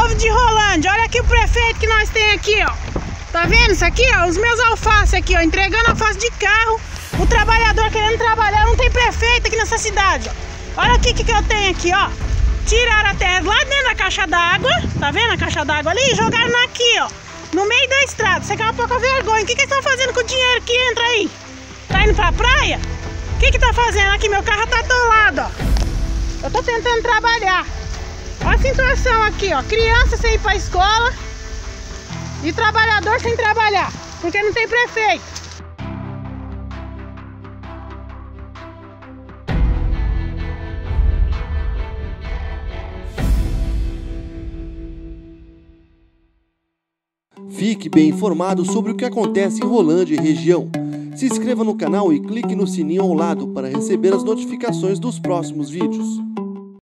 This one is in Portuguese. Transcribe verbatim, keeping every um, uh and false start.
Povo de Rolândia, olha aqui o prefeito que nós tem aqui, ó. Tá vendo isso aqui, ó? Os meus alfaces aqui, ó, entregando alface de carro. O trabalhador querendo trabalhar, não tem prefeito aqui nessa cidade, ó. Olha aqui o que, que eu tenho aqui, ó. Tiraram a terra lá dentro da caixa d'água, tá vendo a caixa d'água ali? E jogaram aqui, ó, no meio da estrada. Você quer uma pouca vergonha. O que, que eles estão fazendo com o dinheiro que entra aí? Tá indo pra praia? O que que tá fazendo? Aqui, meu carro tá atolado, ó. Eu tô tentando trabalhar. Olha a situação aqui, ó. Criança sem ir pra escola e trabalhador sem trabalhar, porque não tem prefeito. Fique bem informado sobre o que acontece em Rolândia e região. Se inscreva no canal e clique no sininho ao lado para receber as notificações dos próximos vídeos.